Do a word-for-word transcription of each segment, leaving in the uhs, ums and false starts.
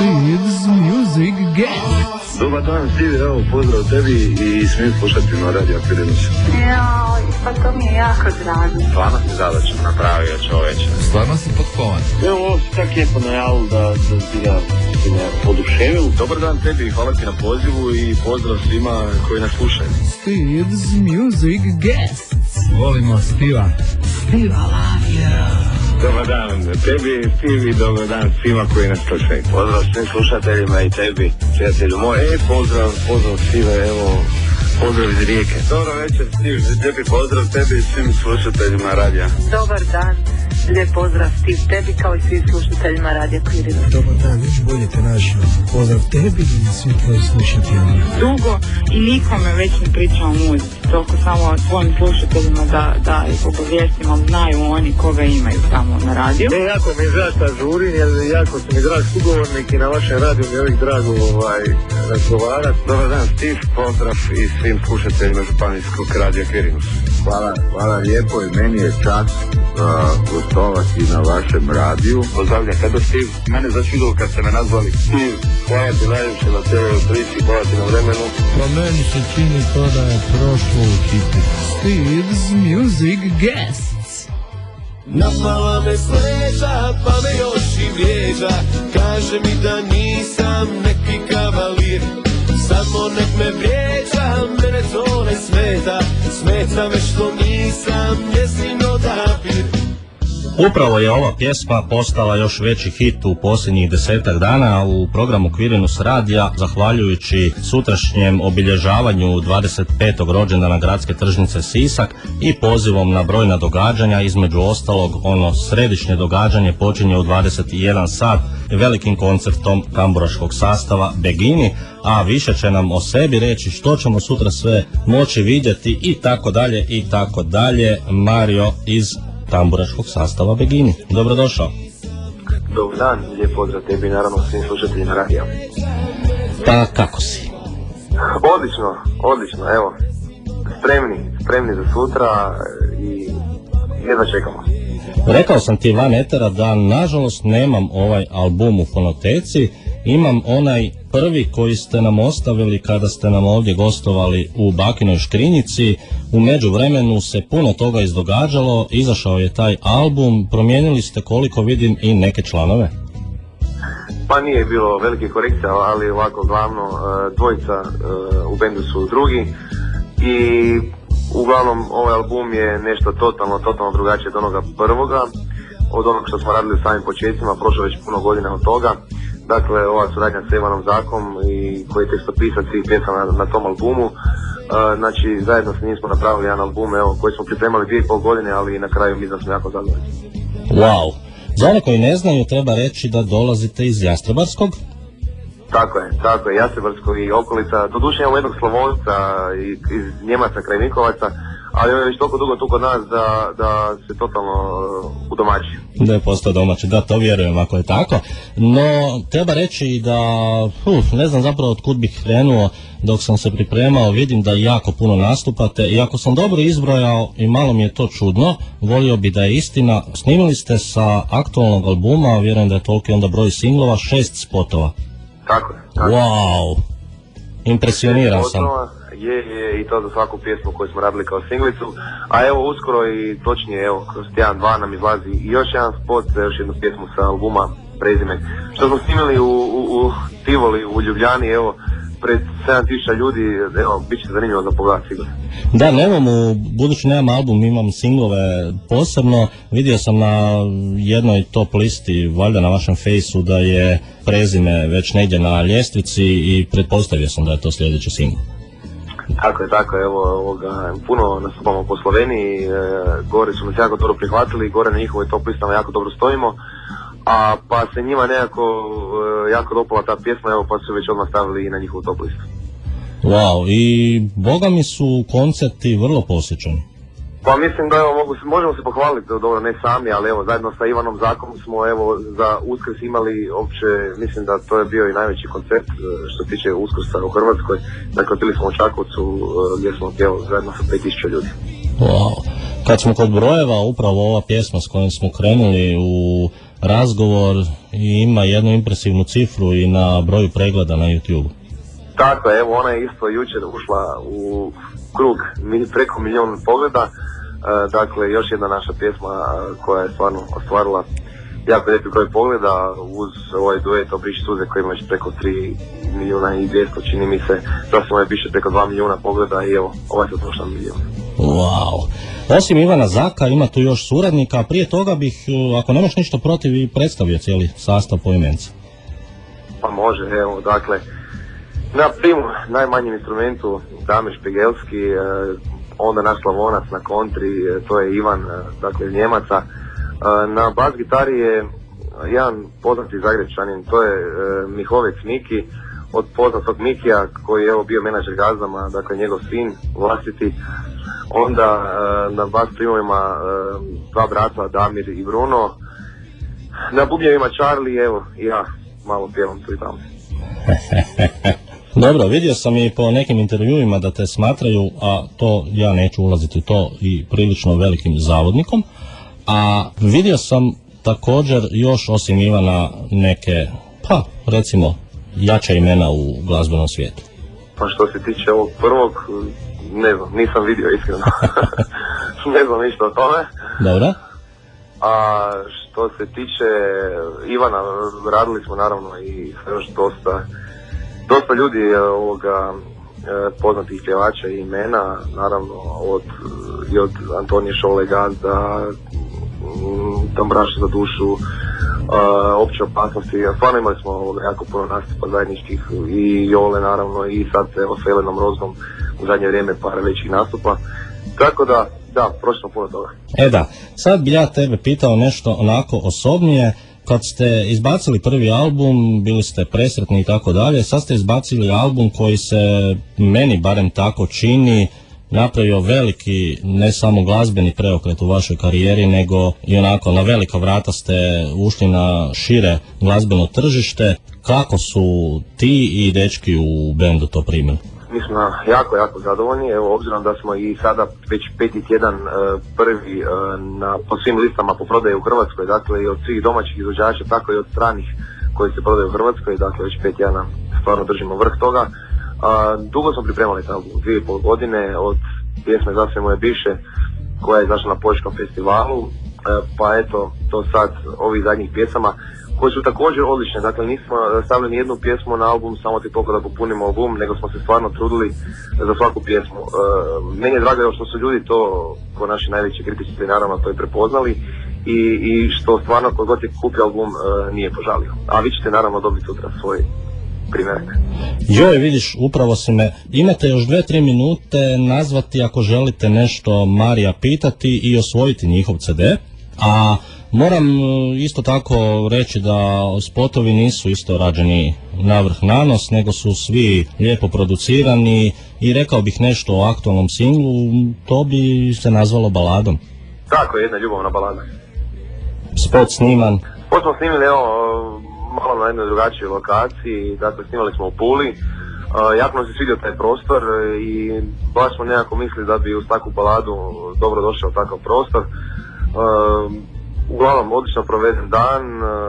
Steve's Music Guest. Dobar dan, Steve, evo, pozdrav tebi i smijem slušati na Radio Pirinus. Jao, pa to mi je jako drago. Stvarno si zadaću napravio, čoveče. Stvarno si potkovan. Evo, ovo si tak lijepo najavil da, da si ga oduševil. Dobar dan tebi, hvala ti na pozivu i pozdrav svima koji nas slušaju. Steve's Music Guest. Volimo Steva. Steva love you. Dobar dan tebi, Steve, i dobar dan svima koji nas slušaju. Pozdrav svim slušateljima i tebi, prijatelju moj. E, pozdrav, pozdrav Steve, evo, pozdrav iz Rijeke. Dobro večer, Steve, lijepi pozdrav tebi i svim slušateljima radija. Dobar dan, lijep pozdrav Steve tebi kao i svim slušateljima radija Pirinus. Dobar dan, još bolje te našao. Pozdrav tebi i svim tvojim slušateljima. Dugo i nikome već ne pričam o muzici, toliko samo svojim slušateljima da, da ih obavijestimo, znaju oni koga imaju tamo na radiju. E, jako mi je drago da žurim, jer jako su mi drag sugovornik i na vašem radiju mi je uvijek drago ovaj, razgovarati. Dobar dan, Steve, pozdrav i svim slušateljima Županijskog radija Pirinus. Hvala, hvala lijepo i meni je čast uh, gostovati na vašem radiju. Pozdravljam tebe, Steve. Mene začudilo kad ste me nazvali Steve. Hvala ti najviše na cijeloj priči, hvala ti na vremenu. Pa meni se čini to da je prošlo u hitu. Steve's Music Guests. Napala me sleđa, pa me još i vrijeđa. Kaže mi da nisam neki kavalir. Samo nek me vrijeđa, mene to ne smeta. Smeta me što nisam njezin odabir. Upravo je ova pjesma postala još veći hit u posljednjih desetak dana u programu Quirinus radija, zahvaljujući sutrašnjem obilježavanju dvadeset petog rođendana gradske tržnice Sisak i pozivom na brojna događanja. Između ostalog, ono središnje događanje počinje u dvadeset jedan sat velikim koncertom tamburaškog sastava Begini, a više će nam o sebi reći što ćemo sutra sve moći vidjeti i tako dalje i tako dalje. Mario iz tamburaškog sastava Begini. Dobrodošao. Dobar dan, lijep pozdrav tebi i naravno svim slušateljima radija. Pa kako si? Odlično, odlično, evo. Spremni, spremni za sutra i jedva čekamo. Rekao sam ti van etera da nažalost nemam ovaj album u fonoteci, imam onaj prvi koji ste nam ostavili kada ste nam ovdje gostovali u Bakinoj škrinjici. U međuvremenu se puno toga izdogađalo, izašao je taj album, promijenili ste koliko vidim i neke članove. Pa nije bilo velike korekcije, ali ovako glavno dvojica u bendu su drugi i uglavnom ovaj album je nešto totalno, totalno drugačije od onoga prvoga, od onog što smo radili u samim početcima, prošlo već puno godina od toga. Dakle, ova suradnja s Ivanom Zakom i koji je tekstopisac i pjesama na, na tom albumu. E, znači, zajedno s njim smo napravili jedan album, evo, koji smo pripremali dvije i pol godine, ali na kraju mislim da smo jako zadovoljni. Wow! Za one koji ne znaju, treba reći da dolazite iz Jastrebarskog? Tako je, tako je, Jastrebarskog i okolica. Doduše imamo jednog Slavonca iz Njemaca, kraj Vinkovaca, ali on je već toliko dugo tu kod nas da, da se totalno uh, udomaći. Da je postao domaći, da, to vjerujem ako je tako. No, treba reći da, uf, ne znam zapravo od kud bih krenuo. Dok sam se pripremao, vidim da jako puno nastupate i ako sam dobro izbrojao i malo mi je to čudno, volio bi da je istina, snimili ste sa aktualnog albuma, vjerujem da je toliki onda broj singlova, šest spotova. Tako je. Tako. Wow! Impresioniran sam. Je, je, i to za svaku pjesmu koju smo radili kao singlicu, a evo uskoro i točnije, evo, kroz tjedan dva nam izlazi i još jedan spot za još jednu pjesmu sa albuma Prezime, što smo snimili u, u, u Tivoli, u Ljubljani, evo, pred sedam tisuća ljudi, evo, bit će zanimljivo za pogled sigurno. Da, nemam, u, budući nemam album, imam singlove posebno, vidio sam na jednoj top listi, valjda na vašem fejsu, da je Prezime već negdje na ljestvici i pretpostavio sam da je to sljedeći singl. Tako je, tako je, evo, ovoga, puno nastupamo po Sloveniji, e, gore su nas jako dobro prihvatili, gore na njihovoj top listama jako dobro stojimo, a pa se njima nekako e, jako dopala ta pjesma, evo, pa su već odmah stavili i na njihovu top listu. Wow, i boga mi su koncerti vrlo posjećeni. Pa mislim da evo, mogu, možemo se pohvaliti, dobro ne sami, ali evo zajedno sa Ivanom Zakom smo evo za Uskrs imali opće, mislim da to je bio i najveći koncert što se tiče Uskrsa u Hrvatskoj. Dakle, bili smo u Čakovcu gdje smo evo, zajedno sa pet tisuća ljudi. Wow. Kad smo kod brojeva, upravo ova pjesma s kojom smo krenuli u razgovor i ima jednu impresivnu cifru i na broju pregleda na YouTube. Tako je, evo ona je isto jučer ušla u krug preko milijun pogleda, e, dakle još jedna naša pjesma koja je stvarno ostvarila jako lijepi broj pogleda uz ovaj duet Obriši suze koji ima već preko tri milijuna i dvjesto, čini mi se, sasvim je više preko dva milijuna pogleda i evo, ovaj se došla milijun. Wow. Osim Ivana Zaka ima tu još suradnika, a prije toga bih, ako nemaš ništa protiv, i predstavio cijeli sastav poimence. Pa može, evo, dakle, na primu, najmanjem instrumentu Damir Špegelski, eh, onda naš Slavonac na kontri, eh, to je Ivan, eh, dakle Njemaca. Eh, na bas gitari je jedan poznati Zagrepčanin, to je eh, Mihovec Miki, od poznatog Mikija koji je evo bio menadžer Gazdama, dakle njegov sin vlastiti. Onda eh, na bas primovima eh, dva brata Damir i Bruno. Na bubnjevima Charlie, evo i ja malo pjevam tu i tamo. Dobro, vidio sam i po nekim intervjuima da te smatraju, a to ja neću ulaziti u to, i prilično velikim zavodnikom, a vidio sam također još osim Ivana neke, pa recimo, jača imena u glazbenom svijetu. Pa što se tiče ovog prvog, ne znam, nisam vidio iskreno. Ne znam ništa o tome. Dobro. A što se tiče Ivana, radili smo naravno i još dosta dosta ljudi ovoga poznatih pjevača i imena, naravno od, i od Antonije Šole Gazda, Tambraša za dušu, uh, Opće opasnosti. Stvarno imali smo ovoga jako puno nastupa zajedničkih i Jole naravno i sad evo s Jelenom Roznom u zadnje vrijeme par većih nastupa. Tako da, da, prošlo puno toga. E da, sad bi ja tebe pitao nešto onako osobnije. Kad ste izbacili prvi album, bili ste presretni i tako dalje, sad ste izbacili album koji se, meni barem tako čini, napravio veliki, ne samo glazbeni preokret u vašoj karijeri, nego i onako na velika vrata ste ušli na šire glazbeno tržište. Kako su ti i dečki u bendu to primili? Mi smo jako, jako zadovoljni, evo obzirom da smo i sada već peti tjedan uh, prvi uh, na, po svim listama po prodaje u Hrvatskoj, dakle i od svih domaćih izvođača, tako i od stranih koji se prodaju u Hrvatskoj, dakle već pet tjedana stvarno držimo vrh toga. Uh, dugo smo pripremali taj album, dvije i pol godine, od pjesme Za sve moje bivše koja je izašla na Požeškom festivalu, uh, pa eto to sad ovih zadnjih pjesama koje su također odlične, dakle nismo stavili ni jednu pjesmu na album samo ti toliko da popunimo album, nego smo se stvarno trudili za svaku pjesmu. E, meni je drago što su ljudi to, ko naši najveći kritici naravno to i prepoznali i, i što stvarno kod god je kupio album e, nije požalio. A vi ćete naravno dobiti sutra svoj primjerak. Joj, vidiš, upravo si me, imate još dve, tri minute nazvati ako želite nešto Marija pitati i osvojiti njihov ce de, a moram isto tako reći da spotovi nisu isto rađeni navrh nanos, nego su svi lijepo producirani i rekao bih nešto o aktualnom singlu, to bi se nazvalo baladom. Tako, jedna ljubavna balada. Spot sniman? Spot smo snimili, evo, malo na jednoj drugačijoj lokaciji, dakle snimali smo u Puli. Uh, jako nam se svidio taj prostor i baš smo nekako mislili da bi uz takvu baladu dobro došao takav prostor. Uh, Uglavnom, odlično proveden dan,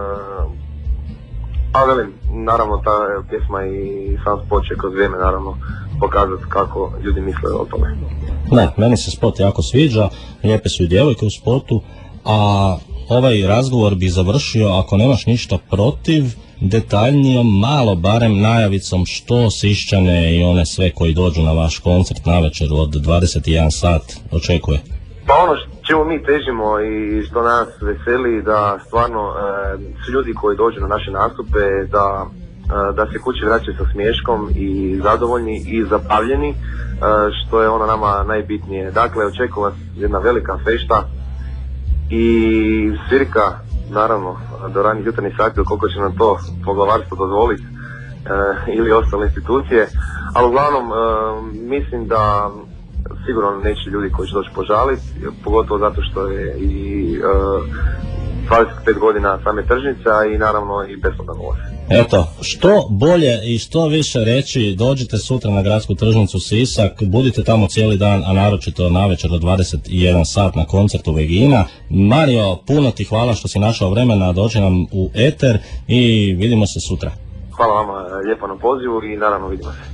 a velim, naravno ta pjesma i sam spot će kroz vrijeme naravno pokazati kako ljudi misle o tome. Da, meni se spot jako sviđa, lijepe su i djevojke u spotu, a ovaj razgovor bi završio, ako nemaš ništa protiv, detaljnijom, malo barem najavicom što Siščane i one sve koji dođu na vaš koncert navečer od dvadeset jedan sat očekuje. Pa ono čemu mi težimo i što nas veseli da stvarno e, svi ljudi koji dođu na naše nastupe da, e, da se kući vraćaju sa smiješkom i zadovoljni i zabavljeni, e, što je ono nama najbitnije. Dakle, očekuje vas jedna velika fešta i svirka, naravno, do ranih jutarnjih sati, koliko će nam to poglavarstvo dozvoliti e, ili ostale institucije, ali uglavnom e, mislim da sigurno neće ljudi koji će doći požaliti, pogotovo zato što je i uh, dvadeset pet godina same tržnica i naravno i besplatan ulaz. Eto, što bolje i što više reći, dođite sutra na gradsku tržnicu Sisak, budite tamo cijeli dan, a naročito navečer do dvadeset jedan sat na koncertu Vegina. Mario, puno ti hvala što si našao vremena, dođi nam u eter i vidimo se sutra. Hvala vama lijepo na pozivu i naravno vidimo se.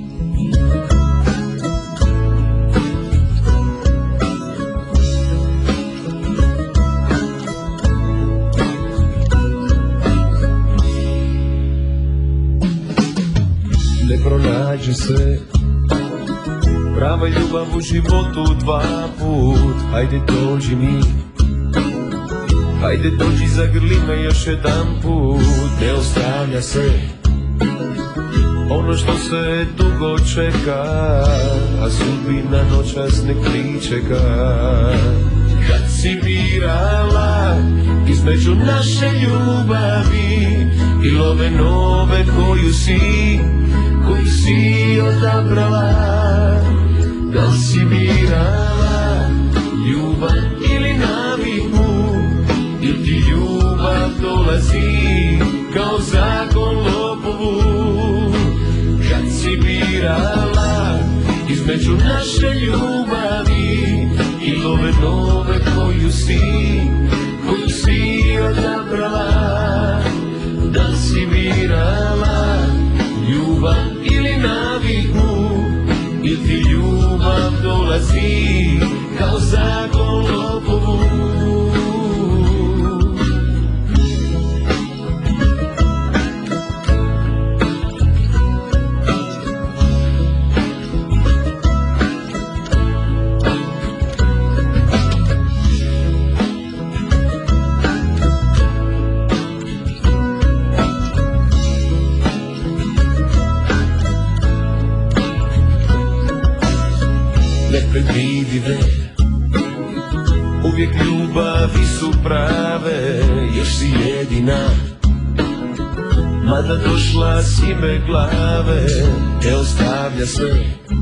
Ne pronađe se prava ljubav u životu dva put. Hajde dođi mi, hajde dođi zagrli me još jedan put. Ne ostavlja se ono što se dugo čeka, a sudbina noćas ne pričeka. Kad si birala između naše ljubavi i ove nove koju si, koju si odabrala, da li si birala ljubav ili naviku, ili ti ljubav dolazi kao zakon lopovu. Kad si birala između naše ljubavi i ove nove koju si, koju si odabrala, da li si birala ljubav ili naviku, ili ti ljubav dolazi kao zakon lopovu. Nepredvidive, uvijek ljubavi su prave, još si jedina, mada došla s ime glave. Ne ostavlja se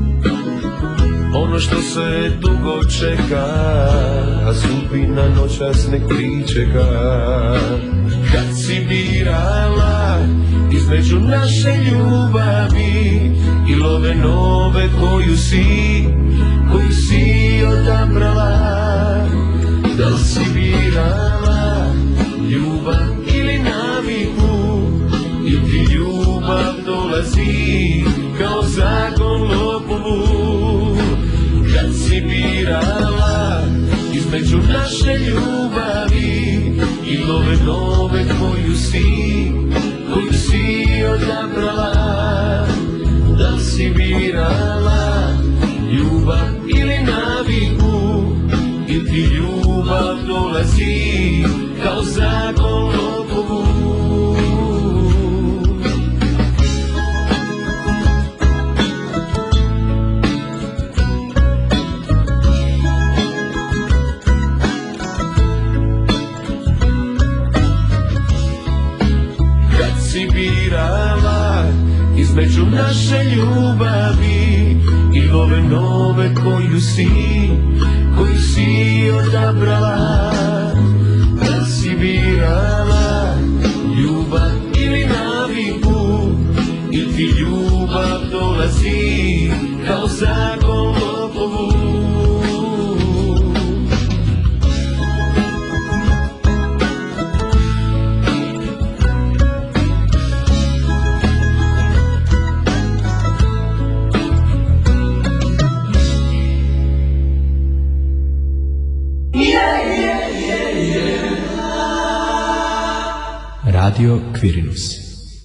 ono što se dugo čeka, a sudbina noćas nek pričeka. Kad si birala između naše ljubavi i ove nove koju si, koju si odabrala, da li si birala ljubav ili naviku, ili ti ljubav dolazi kao zakon lopovu. Kad si birala između naše ljubavi i ove nove koju si, koju si odabrala, da li si birala ljubav ili naviku, ili ti ljubav dolazi kao zakon lopovu. Kad si birala između naše ljubavi i ove nove koju si, koju si odabrala, da si birala ljubav ili naviku, ili ti ljubav dolazi kao zakon lopovu. Radio Quirinus.